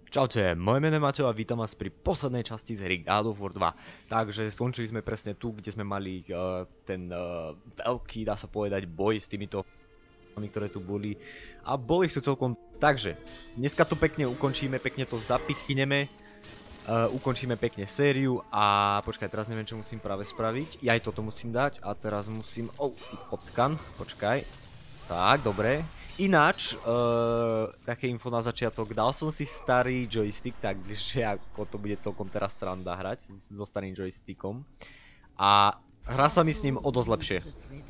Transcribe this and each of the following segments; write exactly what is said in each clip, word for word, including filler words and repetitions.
Čaute, moje meno je Mateo a vítam vás pri poslednej časti z hry God of War dva. Takže skončili sme presne tu, kde sme mali uh, ten uh, veľký, dá sa povedať, boj s týmito ktoré tu boli. A boli tu celkom... Takže, dneska to pekne ukončíme, pekne to zapichneme. Uh, ukončíme pekne sériu a... Počkaj, teraz neviem, čo musím práve spraviť. Ja aj toto musím dať a teraz musím... Oh, ty potkan, počkaj. Tak, dobre. Ináč, uh, také info na začiatok, dal som si starý joystick, takže ako to bude celkom teraz sranda hrať so starým joystickom. A hrá sa mi s ním o dosť lepšie.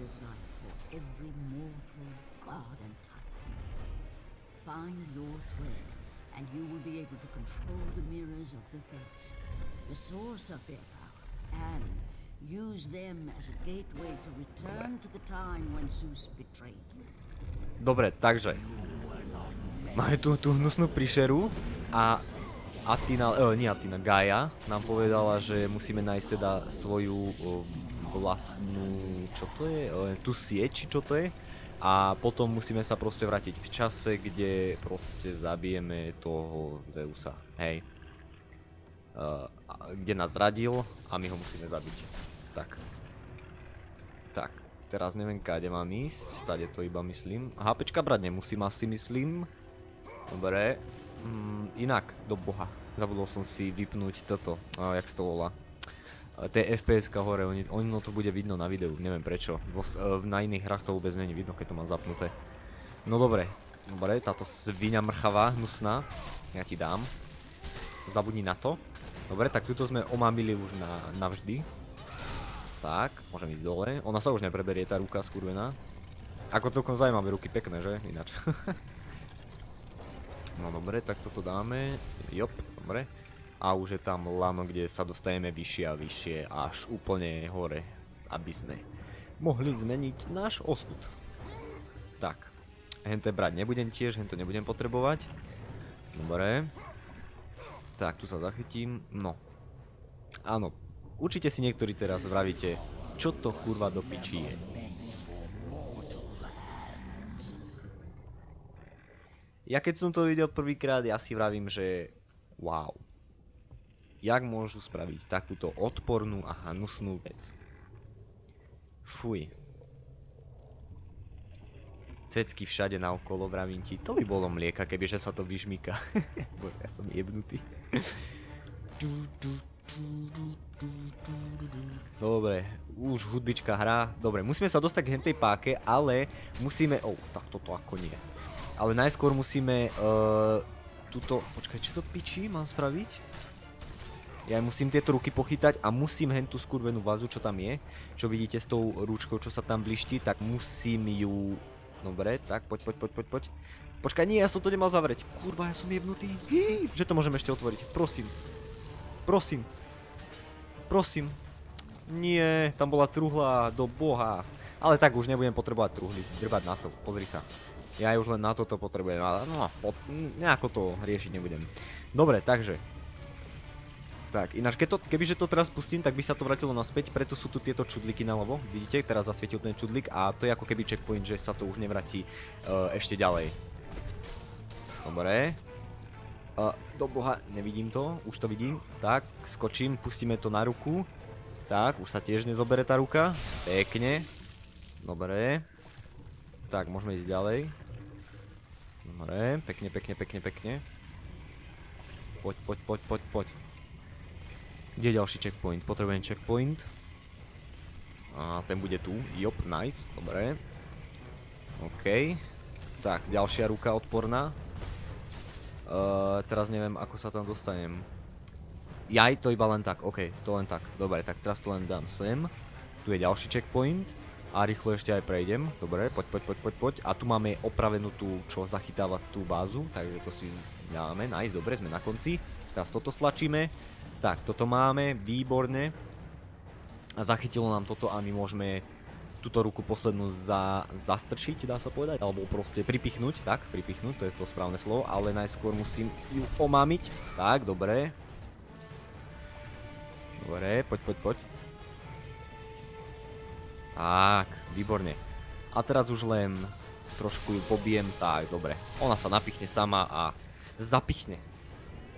Dobre, takže máme tu tú hnusnú príšeru a Atina, e, nie Atina, Gaia nám povedala, že musíme nájsť teda svoju o, vlastnú, čo to je, e, tú sieť, či čo to je. A potom musíme sa proste vrátiť v čase, kde proste zabijeme toho Zeusa, hej. E, kde nás zradil a my ho musíme zabiť. Tak. Tak. Teraz neviem, káde mám ísť, tady to iba myslím. HPčka brať nemusím, asi myslím. Dobre. Mm, inak, do boha. Zabudol som si vypnúť toto, a, jak sa to volá. T F P S ka hore, oni, ono to bude vidno na videu, neviem prečo. Vo, na iných hrách to vôbec není vidno, keď to mám zapnuté. No dobre, dobre, táto sviňa mrchavá, hnusná. Ja ti dám. Zabudni na to. Dobre, tak tuto sme omámili už na, navždy. Tak, môžem ísť dole. Ona sa už nepreberie, tá ruka skurvená. Ako celkom zaujímavé ruky, pekné, že? Ináč. No dobre, tak toto dáme. Jop, dobre. A už je tam lano, kde sa dostaneme vyššie a vyššie, až úplne hore. Aby sme mohli zmeniť náš osud. Tak. Hente brať nebudem tiež, hento nebudem potrebovať. Dobre. Tak, tu sa zachytím. No. Áno. Určite si niektorí teraz vravíte, čo to kurva do piči je. Ja keď som to videl prvýkrát, ja si vravím, že wow. Jak môžu spraviť takúto odpornú a hnusnú vec? Fuj. Cecky všade naokolo, vravím ti, to by bolo mlieka, kebyže sa to vyžmýka. Bože, ja som jebnutý. Dobre, už hudbička hrá. Dobre, musíme sa dostať k hentej páke, ale musíme... Oh, tak toto ako nie. Ale najskôr musíme... Uh, tuto... Počkaj, čo to piči mám spraviť? Ja musím tieto ruky pochytať a musím hentú skurvenú vazu, čo tam je. Čo vidíte s tou rúčkou, čo sa tam bliští, tak musím ju... Dobre, tak poď, poď, poď, poď, poď. Počkaj, nie, ja som to nemal zavrieť. Kurva, ja som jebnutý. Hí, že to môžem ešte otvoriť, prosím. Prosím. Prosím. Nie, tam bola truhla do boha. Ale tak už nebudem potrebovať truhly. Drbať na to, pozri sa. Ja už len na toto potrebujem, ale no, pod, nejako to riešiť nebudem. Dobre, takže. Tak, ináč, keď to, kebyže to teraz pustím, tak by sa to vrátilo naspäť, preto sú tu tieto čudliky naľavo. Vidíte, teraz zasvietil ten čudlik a to je ako keby checkpoint, že sa to už nevráti uh, ešte ďalej. Dobre. Uh, do boha, nevidím to, už to vidím. Tak, skočím, pustíme to na ruku. Tak, už sa tiež nezobere tá ruka. Pekne. Dobre. Tak, môžeme ísť ďalej. Dobre, pekne, pekne, pekne, pekne. Poď, poď, poď, poď, poď. Kde je ďalší checkpoint? Potrebujem checkpoint. A ten bude tu. Jop, nice, dobre. OK. Tak, ďalšia ruka odporná. Uh, teraz neviem, ako sa tam dostanem. Jaj, to iba len tak, ok, to len tak. Dobre, tak teraz to len dám sem. Tu je ďalší checkpoint. A rýchlo ešte aj prejdem. Dobre, poď, poď, poď, poď, poď. A tu máme opravenú tú, čo zachytáva tú bázu. Takže to si dáme, nice, dobre, sme na konci. Teraz toto stlačíme. Tak, toto máme, výborne. A zachytilo nám toto a my môžeme túto ruku poslednú za, zastrčiť, dá sa povedať, alebo proste pripichnúť, tak, pripichnúť, to je to správne slovo, ale najskôr musím ju omámiť. Tak, dobre. Dobre, poď, poď, poď. Tak, výborne. A teraz už len trošku ju pobijem, tak, dobre. Ona sa napichne sama a zapichne.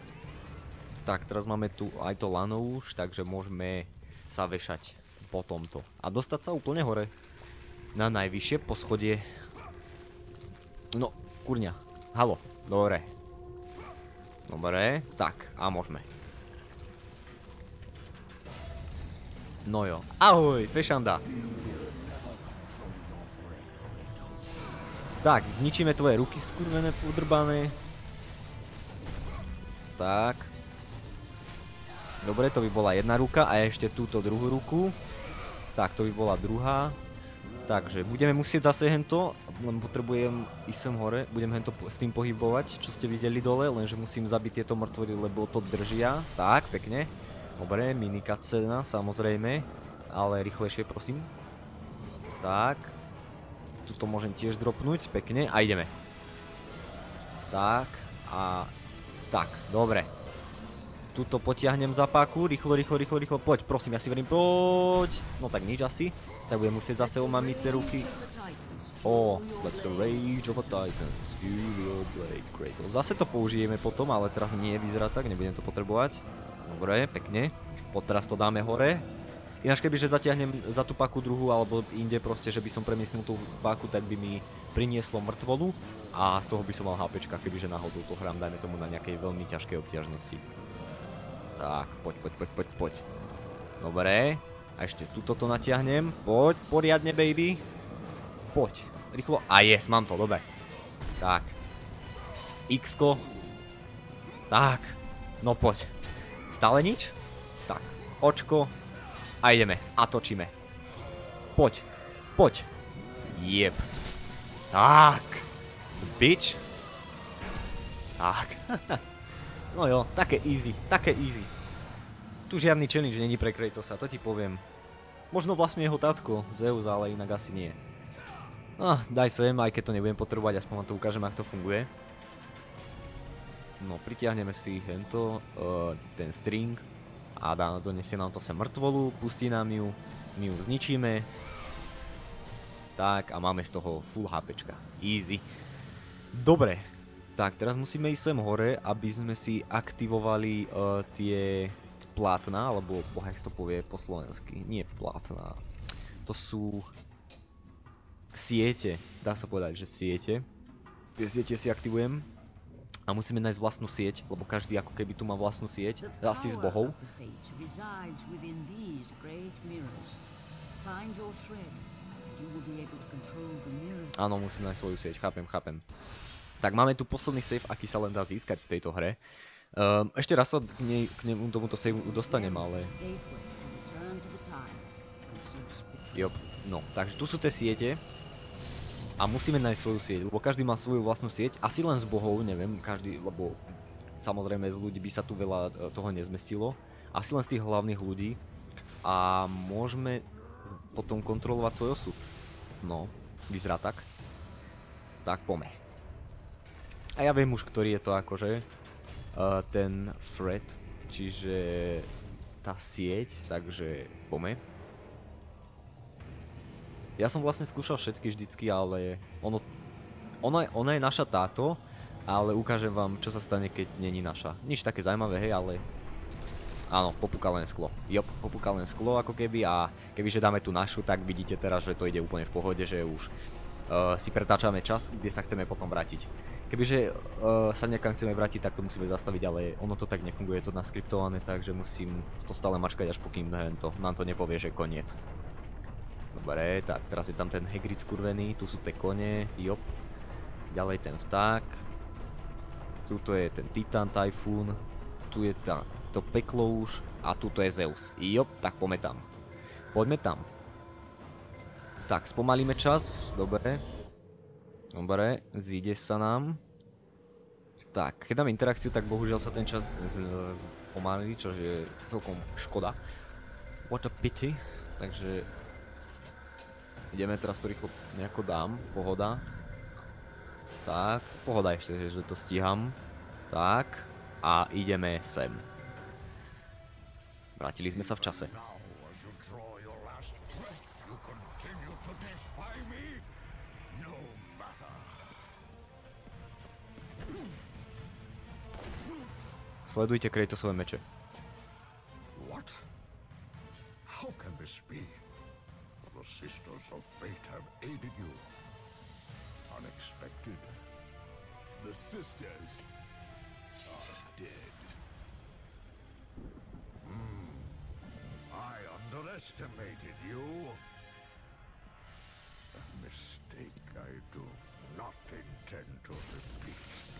Tak, teraz máme tu aj to lano už, takže môžeme sa vešať po tomto. A dostať sa úplne hore. Na najvyššie poschodie. No, kurňa. Halo, dobre. Dobre, tak, a môžeme. No jo. Ahoj, fešanda. Tak, zničíme tvoje ruky skurvené, podrbané. Tak. Dobre, to by bola jedna ruka a ešte túto druhú ruku. Tak, to by bola druhá. Takže, budeme musieť zase hento, len potrebujem ísť sem hore, budem hento s tým pohybovať, čo ste videli dole, lenže musím zabiť tieto mŕtvoly, lebo to držia. Tak, pekne. Dobre, mini cutscena, samozrejme, ale rýchlejšie, prosím. Tak. Tuto môžem tiež dropnúť, pekne, a ideme. Tak, a... Tak, dobre. Tuto potiahnem za páku, rýchlo, rýchlo, rýchlo, rýchlo, poď, prosím, ja si verím, poď. No tak nič asi, tak budem musieť zase omamiť tie ruky. Oh, let the rage of a titan, feel your blade, Kratos. Zase to použijeme potom, ale teraz nie vyzerá tak, nebudem to potrebovať. Dobre, pekne. Poď teraz to dáme hore. Ináč kebyže zatiahnem za tú páku druhú, alebo inde proste, že by som premiestnil tú páku, tak by mi prinieslo mŕtvolu. A z toho by som mal HPčka, kebyže náhodou to hrám, dajme tomu na nejakej veľmi ťažkej obťažnosti. Tak, poď, poď, poď, poď, poď. Dobre. A ešte tuto to natiahnem. Poď, poriadne, baby. Poď. Rýchlo. A yes, mám to, dobre. Tak. X-ko. Tak. No poď. Stále nič? Tak. Očko. A ideme. A točíme. Poď. Poď. Jep. Tak. Bitch. Tak. No jo, také easy, také easy. Tu žiadny challenge není pre Kratosa, to ti poviem. Možno vlastne jeho tatko, Zeus, ale inak asi nie. Ah, daj sem, aj keď to nebudem potrebovať, aspoň vám to ukážem, ako to funguje. No, pritiahneme si hento, uh, ten string a dá, donesie nám to sem mŕtvolu, pustí nám ju, my ju zničíme. Tak, a máme z toho full HPčka. Easy. Dobre. Tak, teraz musíme ísť sem hore, aby sme si aktivovali uh, tie plátna, alebo boha, jak to povie po slovensky, nie plátna. To sú siete, dá sa povedať, že siete. Tie siete si aktivujem a musíme nájsť vlastnú sieť, lebo každý ako keby tu má vlastnú sieť, asi s bohou. Áno, musím nájsť svoju sieť, chápem, chápem. Tak máme tu posledný save, aký sa len dá získať v tejto hre. Um, ešte raz sa k, nej, k nemu, tomuto saveu dostanem, ale... Jop, no, takže tu sú tie siete. A musíme nájsť svoju sieť, lebo každý má svoju vlastnú sieť. Asi len s bohou, neviem, každý, lebo... Samozrejme z ľudí by sa tu veľa toho nezmestilo. Asi len z tých hlavných ľudí. A môžeme potom kontrolovať svoj osud. No, vyzerá tak. Tak, poďme. A ja viem už, ktorý je to akože uh, ten thread, čiže tá sieť, takže poďme. Ja som vlastne skúšal všetky vždycky, ale ono, ona, ona je naša táto, ale ukážem vám, čo sa stane, keď není naša. Nič také zaujímavé, hej, ale áno, popúka len sklo. Jop, popúka len sklo ako keby a kebyže dáme tú našu, tak vidíte teraz, že to ide úplne v pohode, že už uh, si pretáčame čas, kde sa chceme potom vrátiť. Kebyže uh, sa niekam chceme vrátiť, tak to musíme zastaviť, ale ono to tak nefunguje, je to naskriptované, takže musím to stále mačkať, až pokým to, nám to nepovie, že koniec. Dobre, tak teraz je tam ten Hagrid skurvený, tu sú tie kone, jop. Ďalej ten vták. Tuto je ten Titan Typhoon, tu je tá, to peklo už a tuto je Zeus. Jop, tak poďme tam. Poďme tam. Tak, spomalíme čas, dobre. Dobre, zíde sa nám. Tak, keď dáme interakciu, tak bohužiaľ sa ten čas spomalí, čo je celkom škoda. What a pity. Takže ideme teraz to rýchlo nejako dám, pohoda. Tak, pohoda ešte, že to stíham. Tak, a ideme sem. Vrátili sme sa v čase. Sledujte Kratosové meče. What? How can this be? The Sisters of Fate have aided you. Unexpected. The sisters are dead. Hmm. I underestimated you. A mistake I do not intend to repeat.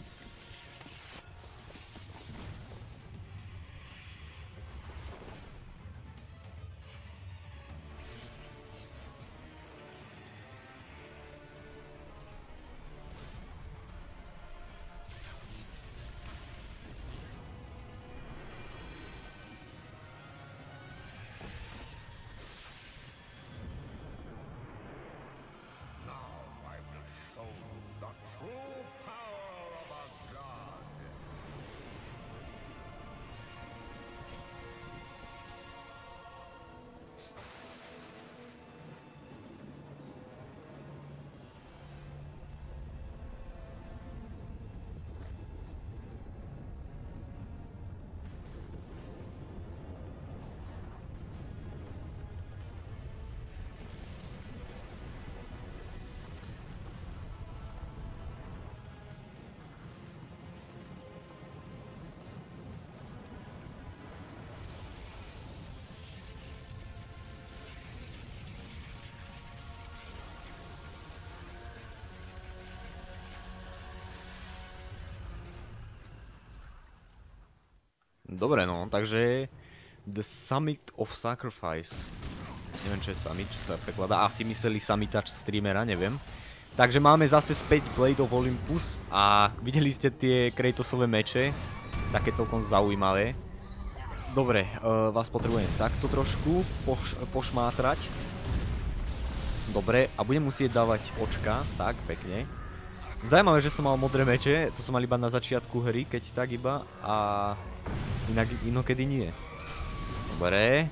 Dobre no, takže The Summit of Sacrifice. Neviem čo je Summit, čo sa prekladá. Asi mysleli summitač streamera, neviem. Takže máme zase späť Blade of Olympus a videli ste tie Kratosové meče. Také celkom zaujímavé. Dobre, uh, vás potrebujem takto trošku poš pošmátrať. Dobre, a budem musieť dávať očka, tak, pekne. Zajímavé, že som mal modré meče, to som mal iba na začiatku hry, keď tak iba, a inak inokedy nie. Dobre.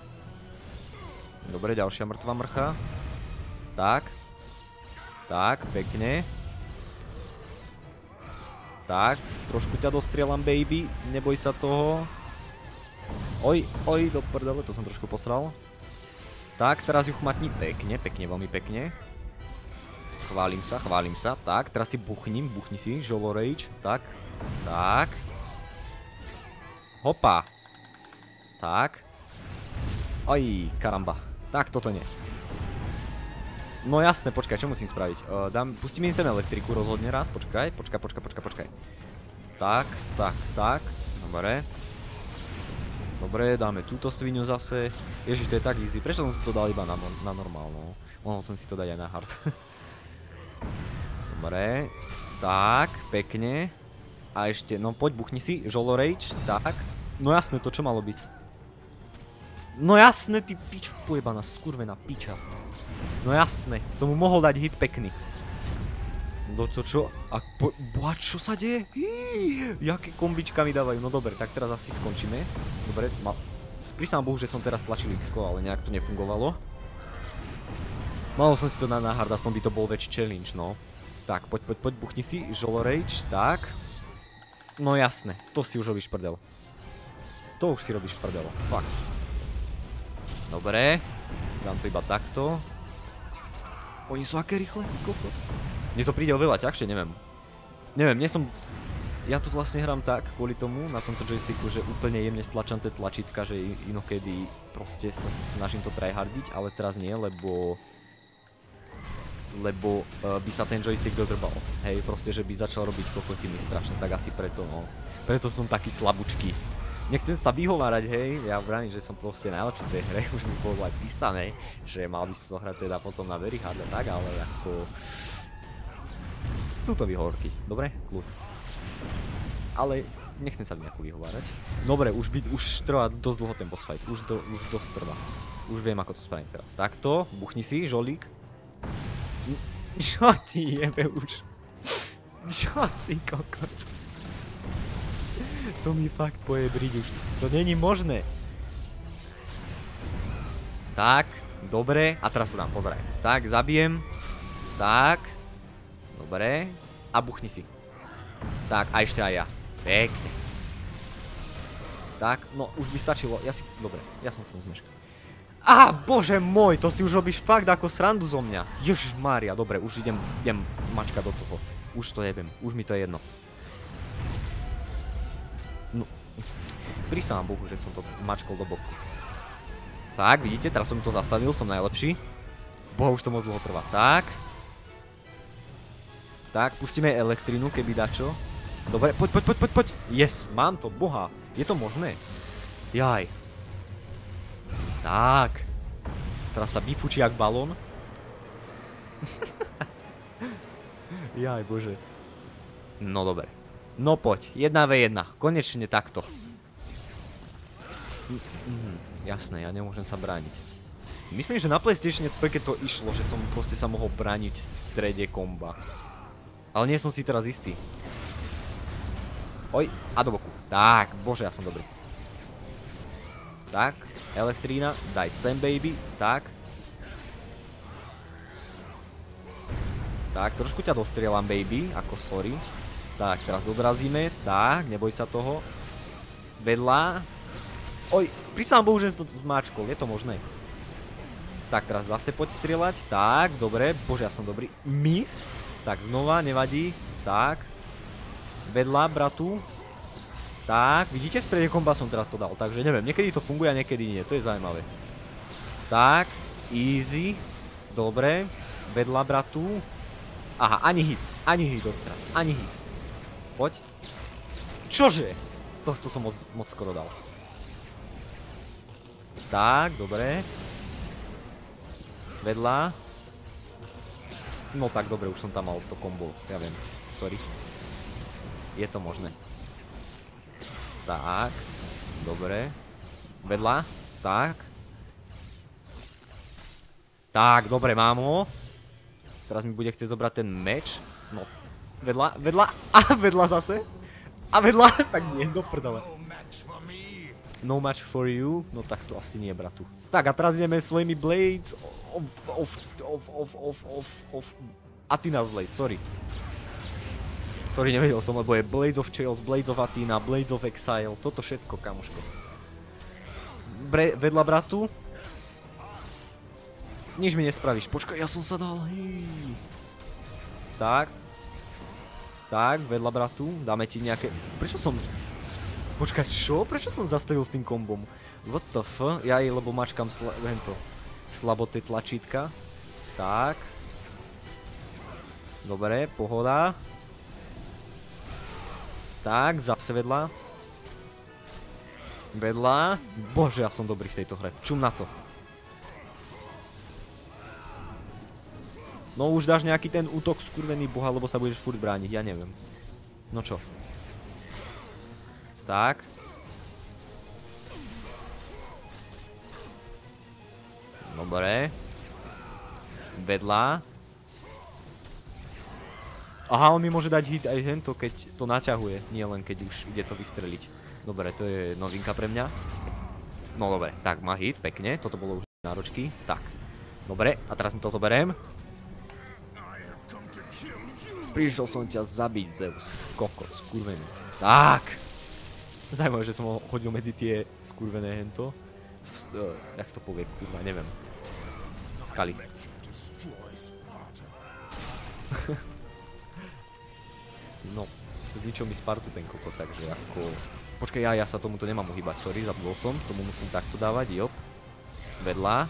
Dobre, ďalšia mŕtva mrcha. Tak. Tak, pekne. Tak, trošku ťa dostrieľam, baby, neboj sa toho. Oj, oj, do prdele, to som trošku posral. Tak, teraz ju chmatni pekne, pekne, veľmi pekne. Chválim sa, chválim sa. Tak, teraz si buchním, buchni si, Jolo Rage. Tak, tak. Hopa. Tak. Aj, karamba. Tak, toto nie. No jasné, počkaj, čo musím spraviť? Uh, dám, pustím im sem elektriku rozhodne raz, počkaj, počkaj, počkaj, počkaj, počkaj. Tak, tak, tak, dobre. Dobre, dáme túto svinu zase. Ježiš, to je tak easy, prečo som si to dal iba na, na normálnu? Mohol som si to dať aj na hard. Dobre, tak, pekne. A ešte, no poď, buchni si, Jolo Rage, tak. No jasné, to čo malo byť? No jasné, ty piču, pojebaná, skurvená piča. No jasné, som mu mohol dať hit pekný. No to čo? A po... Boha, čo sa deje? Hí, jaké kombička mi dávajú, no dobre, tak teraz asi skončíme. Dobre, ma... Prísam Bohu, že som teraz tlačil X-ko, ale nejak to nefungovalo. Mal som si to na hard, aspoň by to bol väčší challenge, no. Tak, poď, poď, poď, buchni si, Jolo Rage, tak. No jasné, to si už robíš prdel. To už si robíš prdel, fakt. Dobre, dám to iba takto. Oni sú aké rýchle, kokot. Mne to príde oveľa ťažšie, neviem. Neviem, nie som... Ja to vlastne hrám tak, kvôli tomu, na tomto joysticku, že úplne jemne stlačam tie tlačítka, že inokedy proste sa snažím to tryhardiť, ale teraz nie, lebo... Lebo uh, by sa ten joystick dodrbal. Hej, proste, že by začal robiť kokotiny strašne, tak asi preto, no. Preto som taký slabúčky. Nechcem sa vyhovárať, hej, ja vravím, že som proste najlepší v tej hre, už mi bolo aj písané, že mal by si to hrať teda potom na very hard a tak, ale ako... Sú to výhovorky, dobre? Kľud. Ale nechcem sa nejako vyhovárať. Dobre, už, by, už trvá dosť dlho ten boss fight, už, do, už dosť trvá. Už viem, ako to spravím teraz. Takto, buchni si, žolík. Čo ti jebe už? Čo si, kokot? To mi fakt pojebriť už, to není možné. Tak, dobre, a teraz to dám, pozeraj. Tak, zabijem. Tak. Dobre. A buchni si. Tak, a ešte aj ja. Pekne. Tak, no už by stačilo, ja si, dobre, ja som chcel zmeškať. Á, bože môj, to si už robíš fakt ako srandu zo mňa. Ježišmária, dobre, už idem, idem mačkať do toho. Už to neviem, už mi to je jedno. No, prisám Bohu, že som to mačkol do boku. Tak, vidíte, teraz som to zastavil, som najlepší. Boha, už to moc dlho trvá. Tak. Tak, pustíme elektrínu, keby dačo. Dobre, poď, poď, poď, poď, poď. Yes, mám to, boha. Je to možné? Jaj. Tak. Teraz sa vyfučí jak balón. Jaj, bože. No dobre. No poď, jedna ve jedna. Konečne takto. Mhm, jasné, ja nemôžem sa brániť. Myslím, že na PlayStation dva to išlo, že som proste sa mohol brániť v strede komba. Ale nie som si teraz istý. Oj, a do boku. Tak, bože, ja som dobrý. Tak, elektrína, daj sem, baby. Tak. Tak, trošku ťa dostrieľam, baby, ako sorry. Tak, teraz odrazíme. Tak, neboj sa toho. Vedľa. Oj, prisám Bohu, že som to zmáčkol, je to možné. Tak, teraz zase poď strieľať. Tak, dobre, bože, ja som dobrý. Miss. Tak, znova, nevadí. Tak. Vedľa, bratu. Tak, vidíte, v strede komba som teraz to dal, takže neviem, niekedy to funguje a niekedy nie, to je zaujímavé. Tak, easy. Dobre. Vedľa, bratu. Aha, ani hit, ani hit odteraz, ani hit. Poď. Čože? Tohto som moc, moc skoro dal. Tak, dobre. Vedľa. No tak, dobre, už som tam mal to kombo, ja viem, sorry. Je to možné. Tak, dobre. Vedľa, tak. Tak, dobre, mám ho. Teraz mi bude chcieť zobrať ten meč. No, vedľa, vedľa, a vedľa zase. A vedľa, tak nie, do prdele. No match for you, no tak to asi nie, bratu. Tak a teraz ideme svojimi blades of, of, of, of, of, of, of, Athena's blade, sorry. Sorry, nevedel som, lebo je Blades of Chaos, Blades of Athena, Blades of Exile, toto všetko, kamoško. Bre, vedľa bratu. Nič mi nespravíš, počkaj, ja som sa dal, hej. Tak. Tak, vedľa bratu, dáme ti nejaké... Prečo som... Počkaj, čo? Prečo som zastavil s tým kombom? What the f? Ja jej, lebo mačkam sla... Hento. Slabo tie tlačítka. Tak. Dobre, pohoda. Tak, zase vedľa. Vedľa. Bože, ja som dobrý v tejto hre. Čum na to. No už dáš nejaký ten útok skurvený boha, lebo sa budeš furt brániť, ja neviem. No čo? Tak. Dobre. Vedľa. Aha, on mi môže dať hit aj hento, keď to naťahuje, nie len keď už ide to vystreliť. Dobre, to je novinka pre mňa. No dobre, tak má hit, pekne, toto bolo už náročky. Tak, dobre, a teraz mi to zoberiem. Prišiel som ťa zabiť, Zeus, kokot, skurvený. Tak! Zajímavé, že som ho hodil medzi tie skurvené hento. Jak to povie, kurva, neviem. Skaly. No, zničil mi Spartu ten kokot, takže ako... Počkaj, ja, ja sa tomuto nemám uhýbať, sorry, zabudol som, tomu musím takto dávať, jop. Vedľa.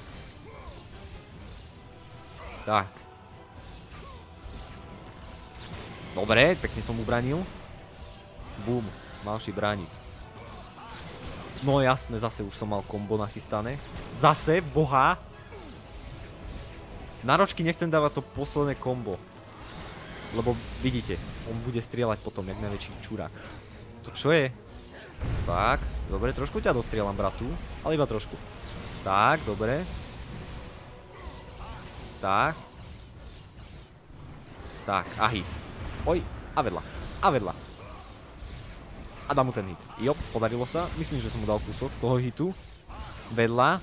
Tak. Dobre, pekne som ubranil. Bum, malší bránic. No jasné, zase už som mal kombo nachystané. Zase, boha! Náročky nechcem dávať to posledné kombo. Lebo vidíte, on bude strieľať potom, jak najväčší čurák. To čo je? Tak, dobre, trošku ťa dostrieľam, bratu. Ale iba trošku. Tak, dobre. Tak. Tak, a hit. Oj, a vedľa. A vedľa. A dám mu ten hit. Jop, podarilo sa. Myslím, že som mu dal kúsok z toho hitu. Vedľa.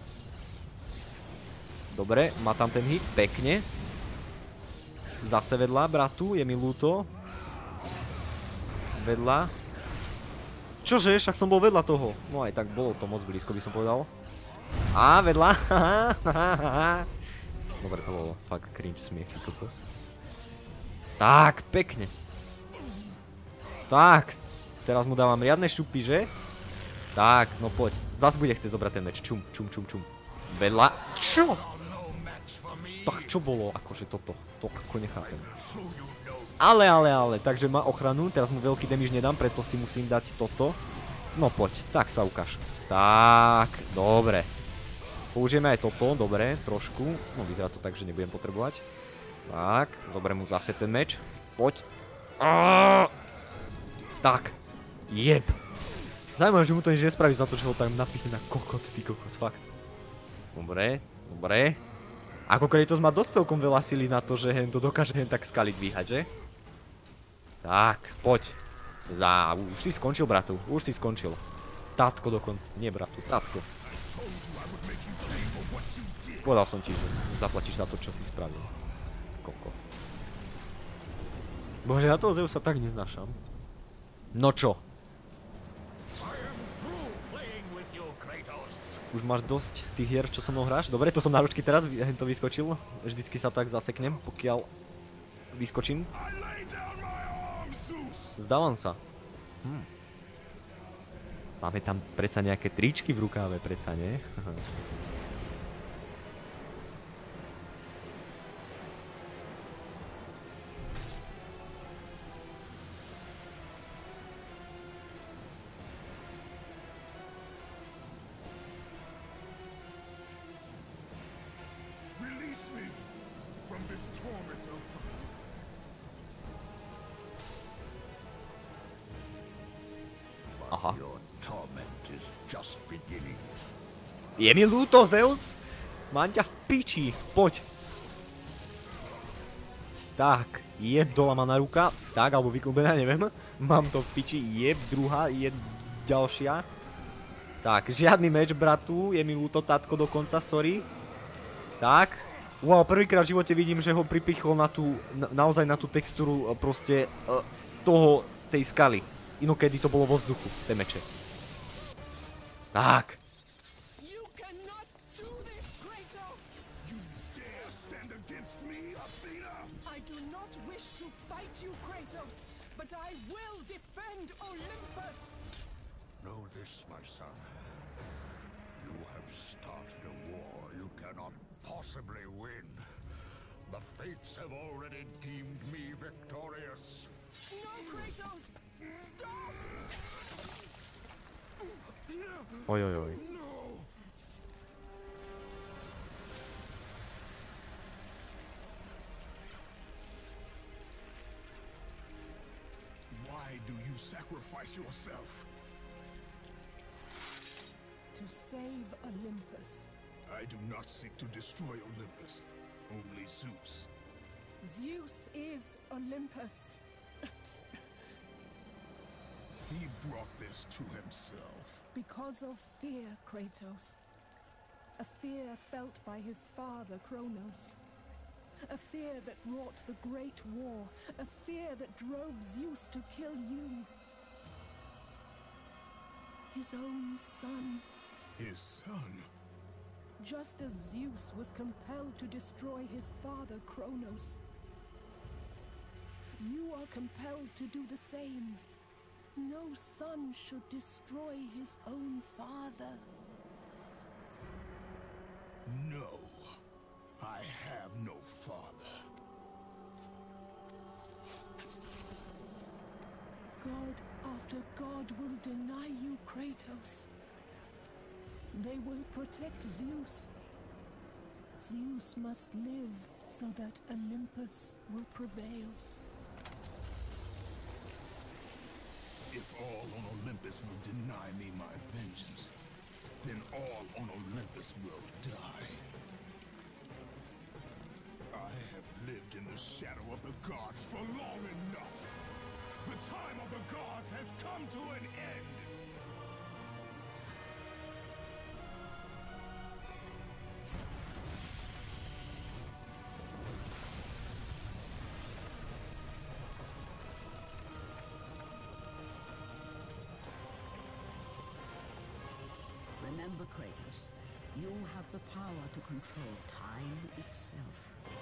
Dobre, má tam ten hit, pekne. Zase vedľa, bratu, je mi ľúto. Vedľa. Čože, však som bol vedľa toho. No aj tak bolo to moc blízko, by som povedal. Á, vedľa. Dobre, to bolo fakt cringe smiech, kokos. Tak, pekne. Tak, teraz mu dávam riadne šupy, že? Tak, no poď. Zas bude chcieť zobrať ten meč. Čum, čum, čum, čum. Vedľa. Čo? Tak čo bolo akože toto? To ako nechápem. Ale, ale, ale, takže má ochranu, teraz mu veľký damage nedám, preto si musím dať toto. No poď, tak sa ukáž. Tak, dobre. Použijeme aj toto, dobre, trošku. No vyzerá to tak, že nebudem potrebovať. Tak, zoberiem mu zase ten meč. Poď. Aaaa! Tak, jeb. Zaujímavé, že mu to nič nespraví za to, že ho tam napichne na kokot, ty kokos, fakt. Dobre, dobre. Ako Kratos má dosť celkom veľa sily na to, že hen to dokáže hen tak skaly dvíhať, že? Tak, poď. Za, už si skončil, bratu, už si skončil. Tátko dokonca, nie bratu, tátko. Povedal som ti, že zaplatíš za to, čo si spravil. Kokot. Bože, ja toho Zeusa tak neznášam. No čo? Už máš dosť tých hier, čo so mnou hráš? Dobre, to som na ručky teraz, hen to vyskočil. Vždycky sa tak zaseknem, pokiaľ vyskočím. Zdávam sa. Hm. Máme tam predsa nejaké tričky v rukáve, predsa, nie? Release me from this torment of Aha. Your torment is just beginning. Je mi ľúto, Zeus! Mám ťa v piči, poď. Tak, jeb dolamaná ruka. Tak, alebo vyklbená, neviem. Mám to v piči, jeb druhá, jeb ďalšia. Tak, žiadny meč, bratu, je mi ľúto, tátko dokonca, sorry. Tak. Wow, prvýkrát v živote vidím, že ho pripichol na tú, na, naozaj na tú textúru proste uh, toho, tej skaly. Inokedy to bolo vo vzduchu, tie meče. Tak. You cannot do this, Kratos! you dare stand against me, Athena? I do not wish to fight you, Kratos, but I will defend Olympus! Know this, my son. You have started a war you cannot possibly win. The fates have already deemed me victorious. No, Kratos! Stop! Oj, oj, oj. No! Why do you sacrifice yourself? To save Olympus. I do not seek to destroy Olympus. Only Zeus. Zeus is Olympus. He brought this to himself. Because of fear, Kratos. A fear felt by his father, Kronos. A fear that wrought the Great War. A fear that drove Zeus to kill you. His own son. His son? Just as Zeus was compelled to destroy his father, Kronos. You are compelled to do the same. No son should destroy his own father. No. I have no father. God after God will deny you, Kratos. They will protect Zeus. Zeus must live so that Olympus will prevail. If all on Olympus will deny me my vengeance, then all on Olympus will die. I have lived in the shadow of the gods for long enough. The time of the gods has come to an end. Remember, Kratos, you have the power to control time itself.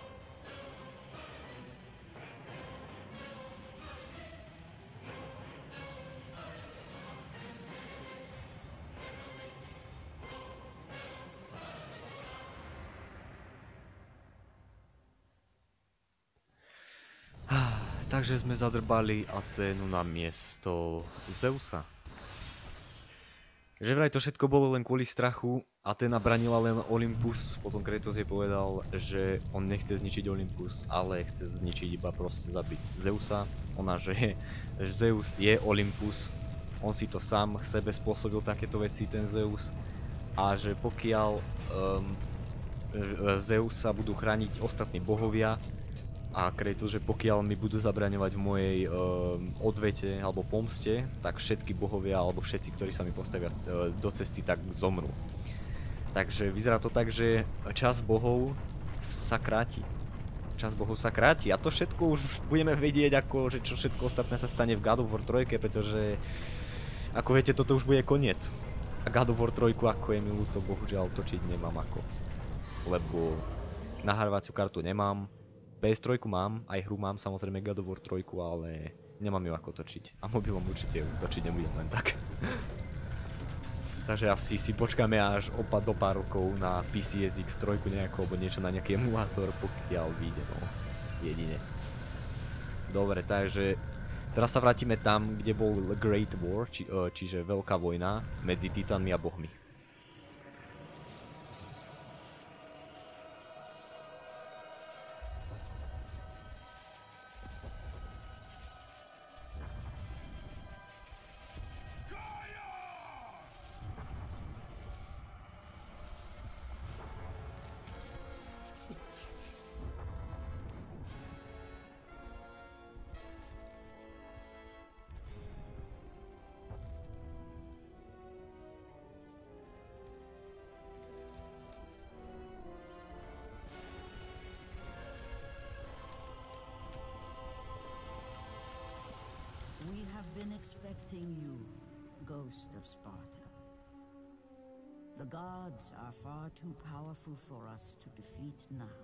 Takže sme zadrbali Aténu na miesto Zeusa. Že vraj to všetko bolo len kvôli strachu, Aténa branila len Olympus, potom Kratos jej povedal, že on nechce zničiť Olympus, ale chce zničiť iba proste zabiť Zeusa. Ona, že Zeus je Olympus, on si to sám sebe spôsobil takéto veci, ten Zeus. A že pokiaľ um, Zeusa budú chrániť ostatní bohovia, a Kratos, že pokiaľ mi budú zabraňovať v mojej um, odvete alebo pomste, tak všetky bohovia alebo všetci, ktorí sa mi postavia uh, do cesty, tak zomrú. Takže vyzerá to tak, že čas bohov sa kráti. Čas bohov sa kráti a to všetko už budeme vedieť, ako, že čo všetko ostatné sa stane v God of War tri, pretože ako viete, toto už bude koniec. A God of War tri, ako je mi ľúto, bohužiaľ točiť nemám ako. Lebo nahrávaciu kartu nemám. pé es tri mám, aj hru mám, samozrejme God of War tri, ale nemám ju ako točiť. A mobilom určite ju točiť nebudem len tak. Takže asi si počkáme až opa do pár rokov na pé cé es iks tri nejako, alebo niečo na nejaký emulátor, pokiaľ vyjde, no. Jedine. Dobre, takže teraz sa vrátime tam, kde bol Great War, či, čiže veľká vojna medzi titánmi a bohmi. We have been expecting you, Ghost of Sparta. The gods are far too powerful for us to defeat now.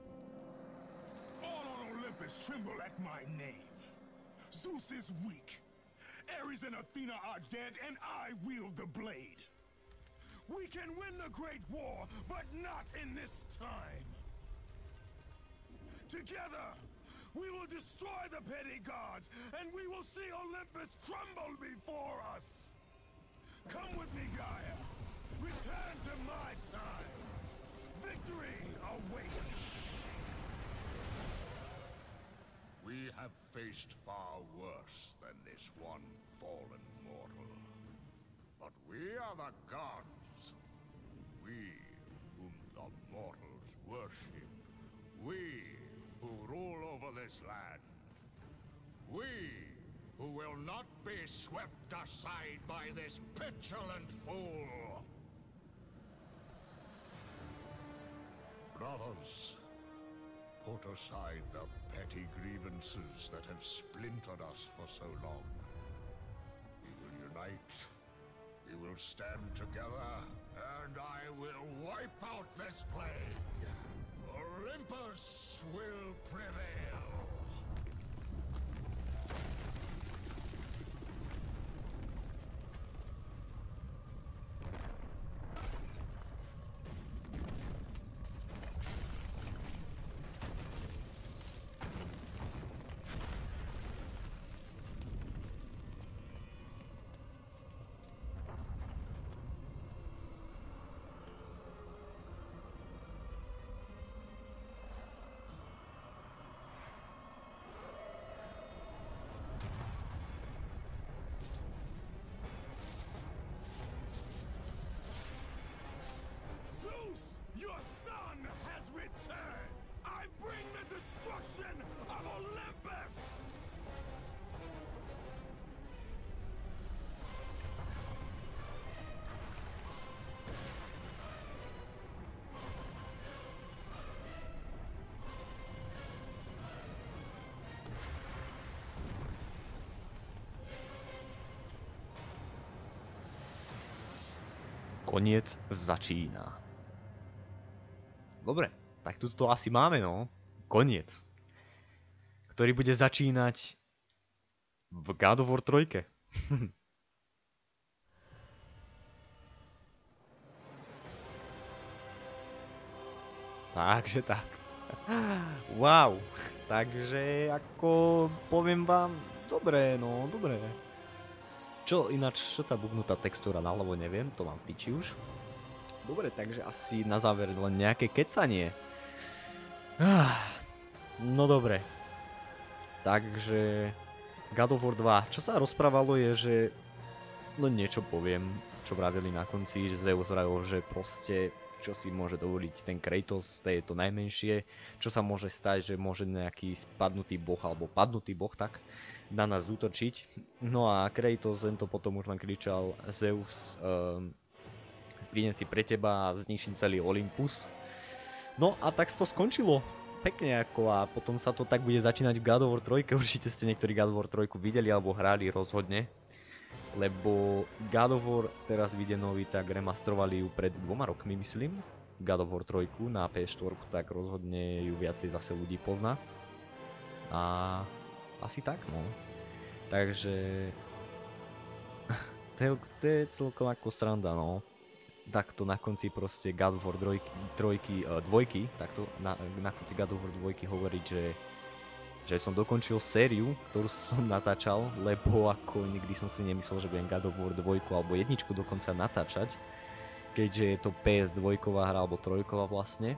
All on Olympus tremble at my name. Zeus is weak. Ares and Athena are dead, and I wield the blade. We can win the Great War, but not in this time. Together, we will destroy the petty gods, and we will see Olympus crumble before us. Come with me, Gaia. Return to my time. Victory awaits. We have faced far worse than this one fallen mortal. But we are the gods. We whom the mortals worship. We who rule over this land. We who will not be swept aside by this petulant fool. Brothers, put aside the petty grievances that have splintered us for so long. We will unite, we will stand together, and I will wipe out this plague. Olympus will prevail. Koniec začína. Dobre, tak tu to asi máme, no. Koniec. Ktorý bude začínať v God of War tri. Takže tak. Wow. Takže ako poviem vám, dobre, no, dobre. Čo ináč, čo tá bubnutá textúra naľavo, neviem, to mám piči už. Dobre, takže asi na záver len nejaké kecanie. No dobre. Takže God of War dva. Čo sa rozprávalo je, že len niečo poviem, čo vravili na konci, že Zeus vravil, že proste čo si môže dovoliť ten Kratos, to je to najmenšie, čo sa môže stať, že môže nejaký spadnutý boh alebo padnutý boh tak na nás útočiť. No a Kratos len to potom už len kričal Zeus, um, prídem si pre teba a zničím celý Olympus. No a tak to skončilo pekne ako a potom sa to tak bude začínať v God of War tri. Určite ste niektorí God of War tri videli alebo hrali rozhodne. Lebo God of War teraz vyjde nový, tak remasterovali ju pred dvoma rokmi myslím. God of War tri na pé štyri, tak rozhodne ju viacej zase ľudí pozná. A asi tak no. Takže to je, to je celkom ako sranda no. Takto na konci proste God of War tri, dvojky, takto na, na konci God of War dva hovoriť, že že som dokončil sériu, ktorú som natáčal, lebo ako nikdy som si nemyslel, že budem God of War dva alebo jedničku dokonca natáčať, keďže je to pé es dva hra alebo trojková vlastne.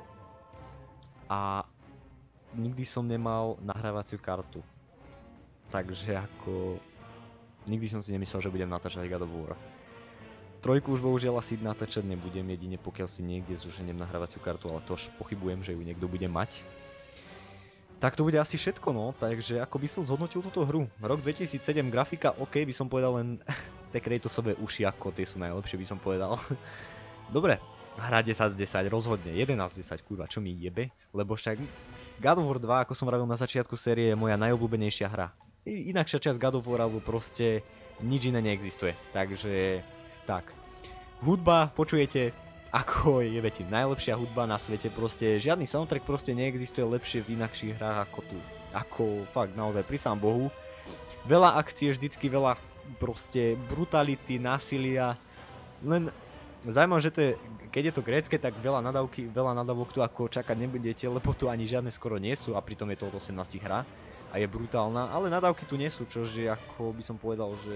A nikdy som nemal nahrávaciu kartu. Takže ako nikdy som si nemyslel, že budem natáčať God of War. Trojku už bohužiaľ asi natáčať nebudem, jedine pokiaľ si niekde zuženiem nahrávaciu kartu, ale to už pochybujem, že ju niekto bude mať. Tak to bude asi všetko no, takže ako by som zhodnotil túto hru. Rok dvetisícsedem, grafika OK, by som povedal len tie Kratosové uši ako tie sú najlepšie by som povedal. Dobre, hra desať z desať, rozhodne, jedenásť z desať, kurva, čo mi jebe, lebo však God of War dva, ako som vravil na začiatku série, je moja najobľúbenejšia hra. I, inakšia časť God of War, alebo proste nič iné neexistuje, takže tak. Hudba, počujete, ako je veti, najlepšia hudba na svete, proste žiadny soundtrack proste neexistuje lepšie v inakších hrách ako tu. Ako fakt naozaj pri sám Bohu. Veľa akcie, vždycky veľa proste brutality, násilia. Len zaujímavé, že to je, keď je to grécke, tak veľa nadávky, veľa nadávok tu ako čakať nebudete, lebo tu ani žiadne skoro nie sú a pritom je to od osemnásť hra a je brutálna, ale nadávky tu nie sú, čože ako by som povedal, že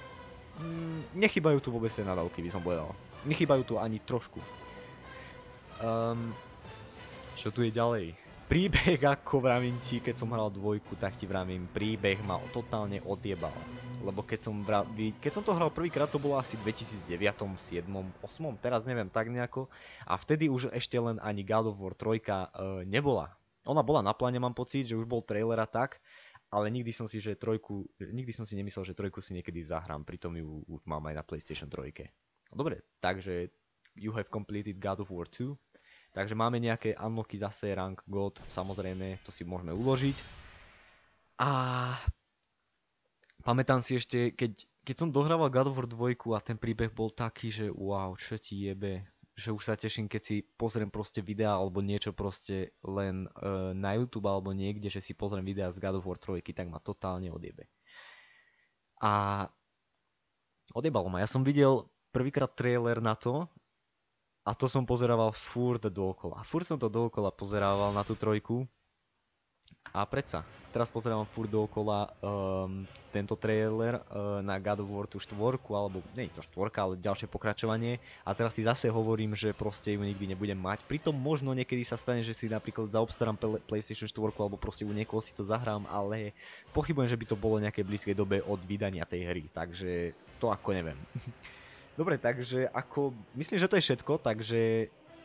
mm, nechybajú tu vôbec tie nadávky, by som povedal. Nechybajú tu ani trošku. Um, čo tu je ďalej? Príbeh, ako vravím ti, keď som hral dvojku, tak ti vravím, príbeh ma totálne odjebal. Lebo keď som, vraví, keď som to hral prvýkrát, to bolo asi v dvetisícdeväť, sedem, osem, teraz neviem, tak nejako. A vtedy už ešte len ani God of War tri uh, nebola. Ona bola na pláne, mám pocit, že už bol trailer a tak. Ale nikdy som si, že trojku, nikdy som si nemyslel, že trojku si niekedy zahrám, pritom ju už mám aj na PlayStation tri. Dobre, takže you have completed God of War dva. Takže máme nejaké unlocky zase, rank God, samozrejme, to si môžeme uložiť. A pamätám si ešte, keď, keď som dohrával God of War dva a ten príbeh bol taký, že wow, čo ti jebe. Že už sa teším, keď si pozriem proste videa alebo niečo proste len uh, na YouTube alebo niekde, že si pozriem videa z God of War tri, tak ma totálne odjebe. A odjebalo ma, ja som videl prvýkrát trailer na to a to som pozerával furt dookola. Furt som to dookola pozerával na tú trojku a predsa, teraz pozerávam furt dookola um, tento trailer uh, na God of War tú štvorku, alebo nie je to štvorka, ale ďalšie pokračovanie a teraz si zase hovorím, že proste ju nikdy nebudem mať. Pritom možno niekedy sa stane, že si napríklad zaobstarám PlayStation štyri alebo proste u niekoho si to zahrám, ale pochybujem, že by to bolo nejakej blízkej dobe od vydania tej hry, takže to ako neviem. Dobre, takže ako, myslím, že to je všetko, takže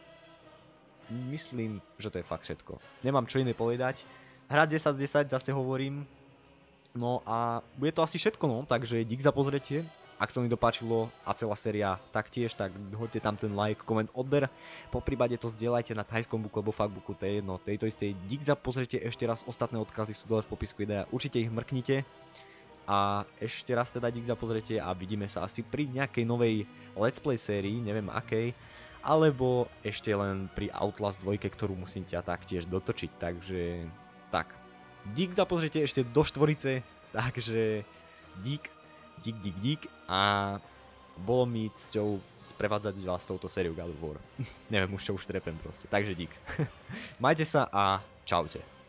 myslím, že to je fakt všetko. Nemám čo iné povedať. Hra desať z desať, zase hovorím. No a bude to asi všetko, no, takže dík za pozretie. Ak sa mi to páčilo a celá séria taktiež, tak hoďte tam ten like, koment, odber. Poprípade to zdieľajte na thajskom booku alebo fuckbooku, to je jedno, tejto istej. Dík za pozretie, ešte raz ostatné odkazy sú dole v popisku videa, určite ich mrknite. A ešte raz teda dík za pozretie a vidíme sa asi pri nejakej novej Let's Play sérii, neviem akej, alebo ešte len pri Outlast dva, ktorú musím ťa taktiež dotočiť, takže tak. Dík za pozretie ešte do štvorice, takže dík, dík, dík, dík a bolo mi cťou sprevádzať vás touto sériou God of War. Neviem už čo už trepem proste, takže dík. Majte sa a čaute.